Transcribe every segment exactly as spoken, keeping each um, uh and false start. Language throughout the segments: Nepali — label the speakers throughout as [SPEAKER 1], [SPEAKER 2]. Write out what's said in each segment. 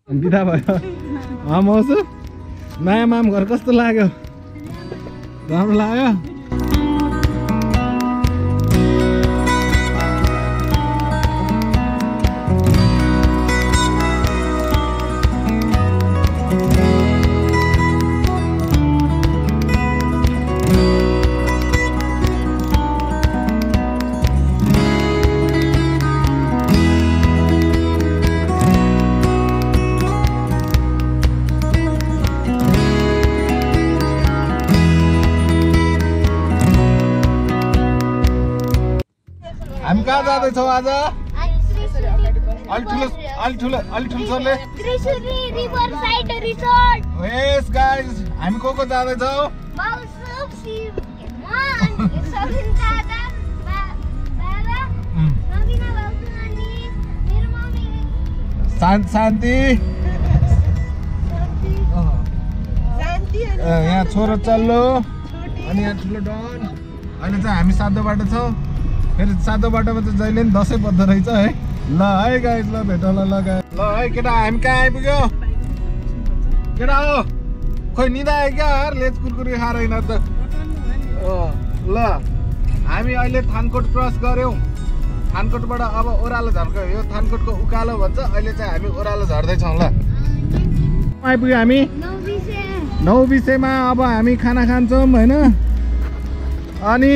[SPEAKER 1] बिदा भयो आम आउँछु नयाँ माम घर कस्तो लाग्यो राम्रो लाग्यो कहाँ जाँदैछौँ आज अलि ठुलो अलि ठुलो अलि ठुलो सरले
[SPEAKER 2] Trishuli River Side Resort.
[SPEAKER 1] Yes guys हामी को को जाँदैछौँ
[SPEAKER 2] Mausuf si Man, Serene Dada, Baba, Nabina Bausu Nani, मेरो मम्मी
[SPEAKER 1] शान्ति शान्ति
[SPEAKER 2] शान्ति
[SPEAKER 1] यहाँ छोरो चल्लो अनि यहाँ ठुलो डन अहिले चाहिँ हामी सातो बाटो छौँ फेरि सातो बाटोमा चाहिँ जहिले पनि दसैँ बज्दो रहेछ है ल है गाइस ल भेट ल ल गाइस ल है केटा हामी कहाँ आइपुग्यो केटा हो खोइ निदा आयो क्या यार लेज कुरकुरी खाएर हिँड त ल हामी अहिले थानकोट क्रस गऱ्यौँ थानकोटबाट अब ओह्रालो झर्को यो थानकोटको उकालो भन्छ अहिले चाहिँ हामी ओह्रालो झर्दैछौँ ल आइपुग्यो हामी नौ बिसेमा अब हामी खाना खान्छौँ होइन अनि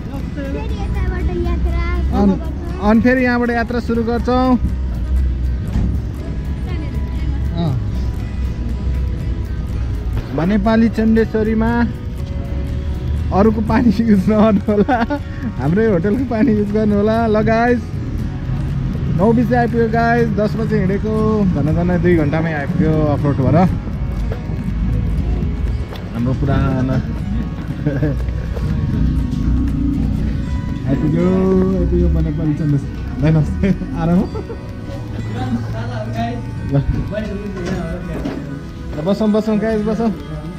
[SPEAKER 1] अनि फेरि यहाँबाट यात्रा सुरु गर्छौँ नेपाली चण्डेश्वरीमा अरूको पानी युज नगर्नु होला हाम्रै होटलको पानी युज गर्नु होला ल गाइस नौ बजी आइपुग्यो गाइस दस बजे हिँडेको भन भन दुई घन्टामै आइपुग्यो अफरोड भएर हाम्रो पुरानो आइपुग्यो आइपुग्यो नेपाली चण्डेश्वरी नमस्ते आराम बसौँ बसौँ गाइस बसौँ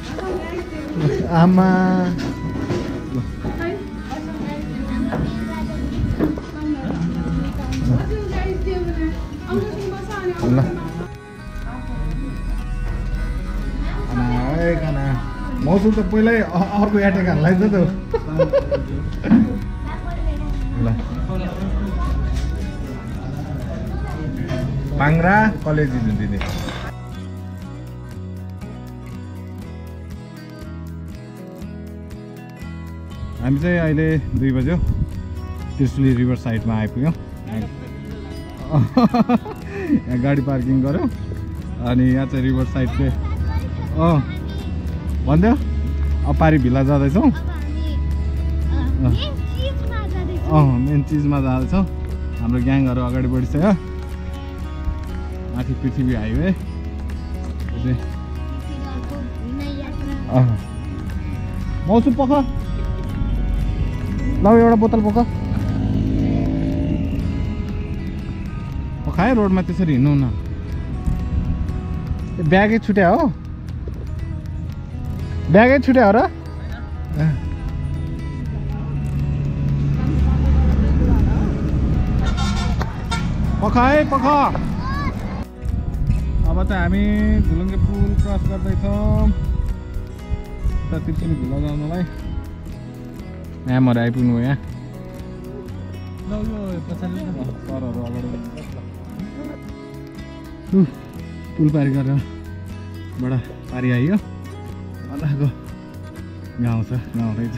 [SPEAKER 1] आमा ल खाना मौसम त पहिल्यै अर्को एटेक हाल्दै छ त ल पाङ्रा कलेज दिने हामी चाहिँ अहिले दुई बज्यो त्रिशुली रिभर साइडमा आइपुग्यौँ यहाँ गाडी पार्किङ गऱ्यौँ अनि यहाँ चाहिँ रिभर साइड चाहिँ अँ भन्थ्यो अपारी भिला जाँदैछौँ अँ मेन चिजमा जाँदैछौँ हाम्रो ग्याङहरू अगाडि बढिसक्यो माथि पृथ्वी हाइवे मौसम पख ल एउटा बोतल पख पखायो रोडमा त्यसरी हिँड्नु न ब्यागै छुट्या हो ब्यागै छुट्या हो र पखाए पख अब चाहिँ हामी झुलुङ्गे पुल क्रस गर्दैछौँ उता त्रिशुली भिला जानुलाई यहाँ मर आइपुग्नु भयो यहाँ सरहरू अगाडि पुल पारी गरेर बडा पारी आइयो अलाको गाउँ छ गाउँ रहेछ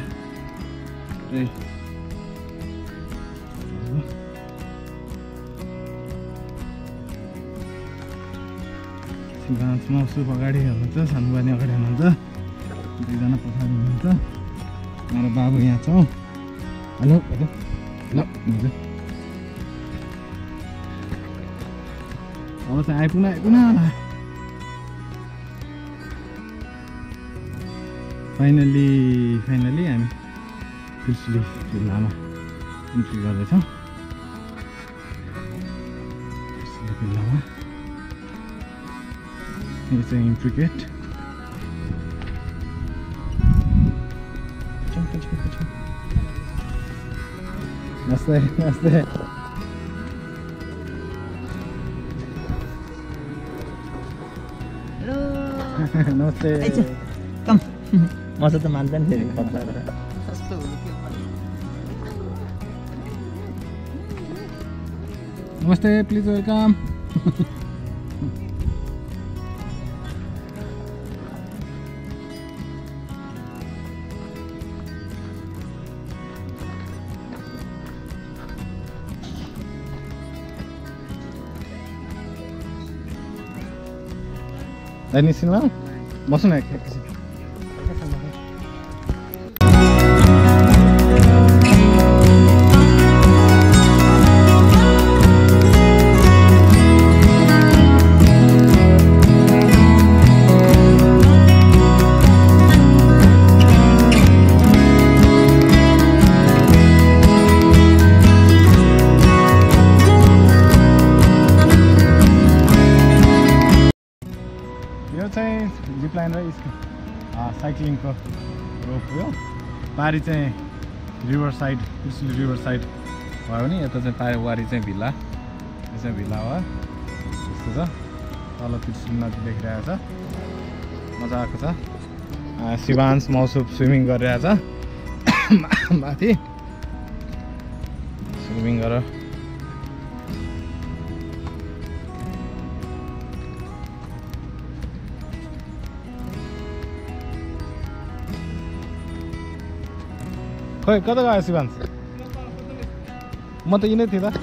[SPEAKER 1] मौसुफ अगाडि हुनुहुन्छ सानुबानी अगाडि हुनुहुन्छ दुईजना पछाडि हुनुहुन्छ मेरो बाबु यहाँ छौँ हेलो हेलो ल अब चाहिँ आइपुग्न आइपुग्न फाइनली फाइनली हामी त्रिशुली जिल्लामा इन्ट्री गर्दैछौँ त्रिशुली जिल्लामा यो चाहिँ इन्ट्री गेट नमस्ते नमस्ते नमस्ते
[SPEAKER 3] कम मजा त मान्दैन फेरि
[SPEAKER 1] नमस्ते प्लिज वेलकम निस्किनु बस्नु न एकछिन जिप लाइन र साइक्लिङको रोप हो पारी चाहिँ river side Trishuli river side भयो नि यता चाहिँ पारी वारी चाहिँ भिल्ला यो चाहिँ भिल्ला हो यस्तो छ तल त्रिशुली नदी देखिरहेको छ मजा आएको छ शिवांश मौसुप स्विमिङ गरिरहेको छ माथि स्विमिङ गरेर खोइ कता गयो शिवांश म त यिनै थिएँ त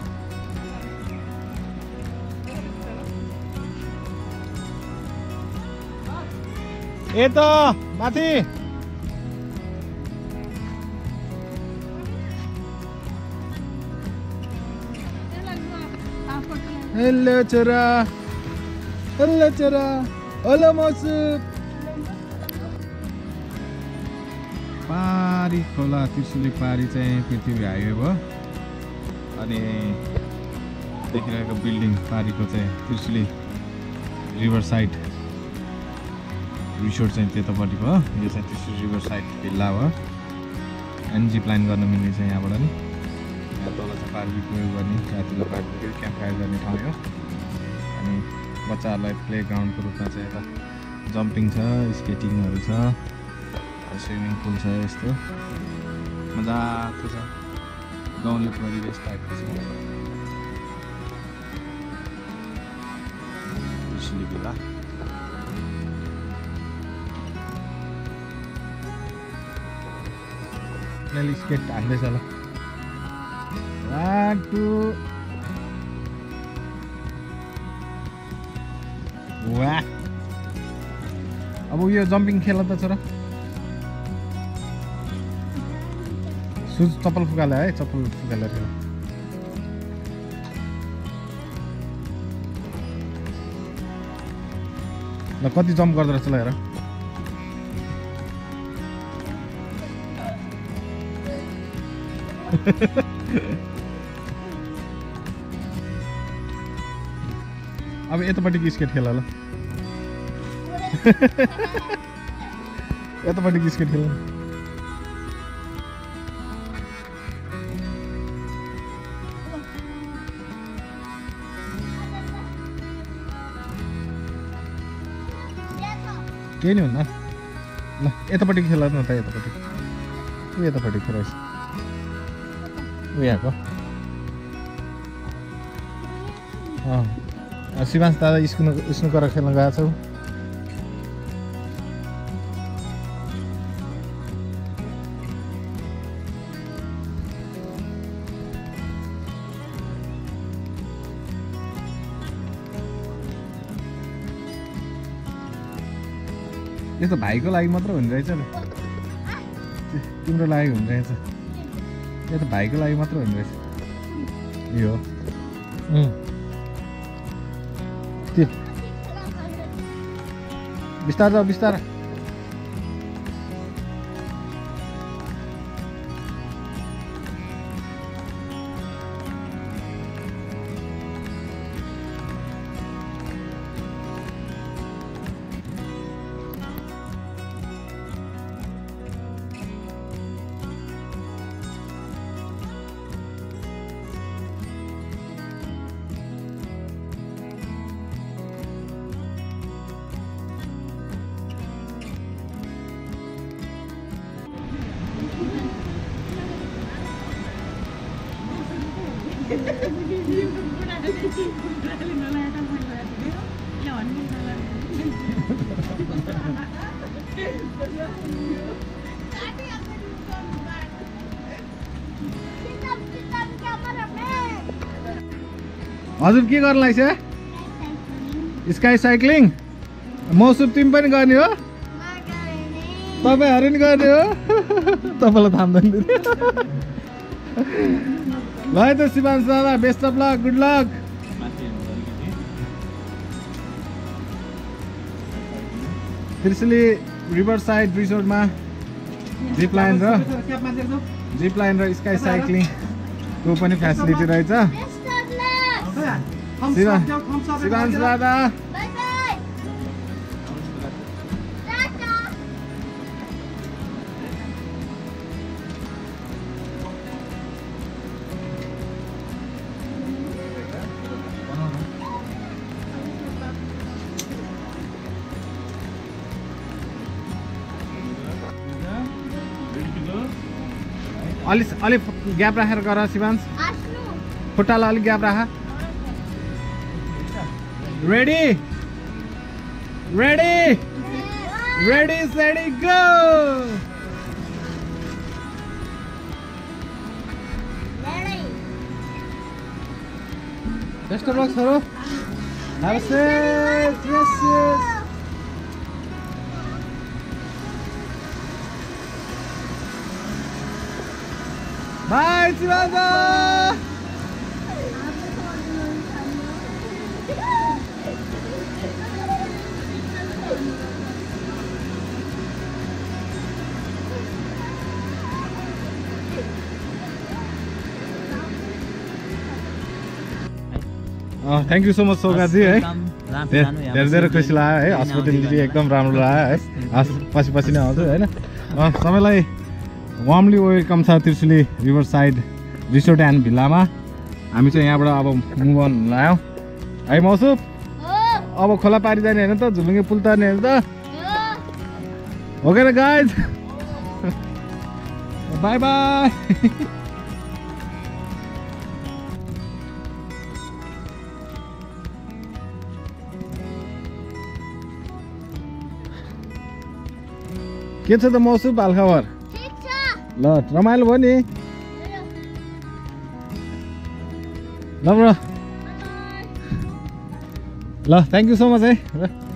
[SPEAKER 1] ए त माथि हेलो छोरा हेलो छोरा हेलो मौसुप पारी खोला त्रिशुली पारी चाहिँ पृथ्वी हाइवे भयो अनि देखिरहेको बिल्डिङ पारीको चाहिँ त्रिशुली रिभर साइड रिसोर्ट चाहिँ त्यतापट्टि भयो यो चाहिँ त्रिशुली रिभर साइड भिल्ला भयो एनजी प्लान गर्न मिल्ने चाहिँ यहाँबाट नि यहाँ तल चाहिँ बार्बिक्यु गर्ने रातिको बार्बिक्यु क्याम्पफायर गर्ने ठाउँ हो अनि बच्चाहरूलाई प्ले ग्राउन्डको रूपमा चाहिँ यता जम्पिङ छ स्केटिङहरू छ स्विमिङ पुल छ यस्तो मजाको छ गाउँले परिवेश टाइपको छ त्रिशुली भिल्ला स्केट हान्दैछ ल वान टू वाह अब यो जम्पिङ खेल त छोरा सुज चप्पल फुकाले है चप्पल फुकाले ल कति जम्प गर्दो रहेछ ल हेर अब यतापट्टिको स्केट खेल ल यतापट्टिको स्केट खेल केही नि हुन्न ल यतापट्टि खेल न त यतापट्टि ऊ यतापट्टि खेलाइस् ऊ यहाँको अँ शिवांश दादा स्कुल स्कुल गरेर खेल्न गएको छौ यो त भाइको लागि मात्र हुने रहेछ नि तिम्रो लागि हुने रहेछ यो त भाइको लागि मात्र हुने रहेछ यो त्यो बिस्तार जाऊ बिस्तार हजुर के गर्न लाग्छ स्काई साइक्लिङ मौसम तिमी पनि गर्ने हो तपाईँहरू नि गर्ने हो तपाईँलाई थाम्दैन ल है त शिवांश दादा best of luck good luck Trishuli river side रिसोर्टमा जिप लाइन र जिप लाइन र स्काई साइक्लिङको पनि फेसिलिटी रहेछ शिवांश दादा अलिक अलिक ग्याप राखेर गर शिवांश खुट्टालाई अलिक ग्याप राख ready ready ready steady go best of luck सरो have a safe yes yes bye Shivansh thank you so much सौगाजी है धेरै धेरै खुसी लाग्यो है हस्पिटलिटी एकदम राम्रो लाग्यो है हस् पछि पछि नै आउँछु होइन सबैलाई वार्मली वेलकम छ Trishuli river side resort and भिल्लामा हामी चाहिँ यहाँबाट अब मुभ अन लाग्यौँ है मौसुफ अब खोला पारी जाने होइन त झुलुङ्गे पुल तर्ने होइन त हो के गाइज बाई बाई के छ त मौसुफ हालखबर ल रमाइलो भयो नि ल ल थ्याङ्क यू सो मच है